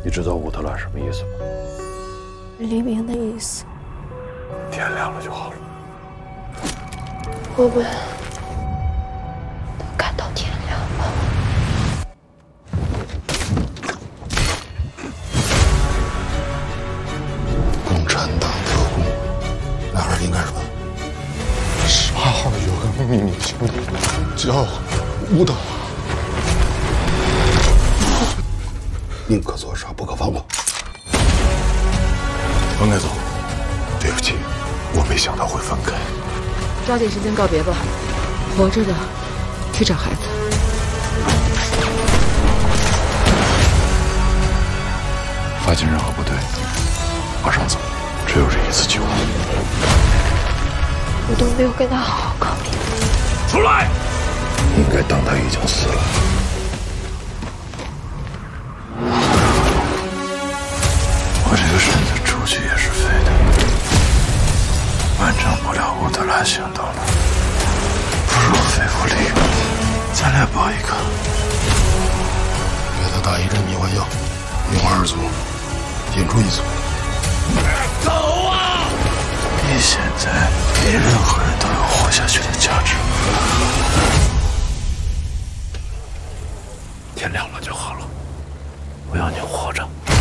你知道乌特兰什么意思吗？ 黎明的意思。 天亮了就好了。 我们都看到天亮了。 共产党特工，俩人应该什么？18号有个秘密行动，叫乌特兰。宁可做傻，不可放过。分开走。对不起，我没想到会分开。 抓紧时间告别吧，活着的去找孩子。 发现任何不对，马上走，只有这一次机会。 我都没有跟他好好告别。 出来！应该当他已经死了。我这个身子出去也是废的，完成不了乌特兰行动了，不如废物利用，咱俩抱一个。 给他打一针迷幻药，用2组，引出1组。 走啊！你现在比任何人都有活下去的价值。天亮了就好了，我要你活着。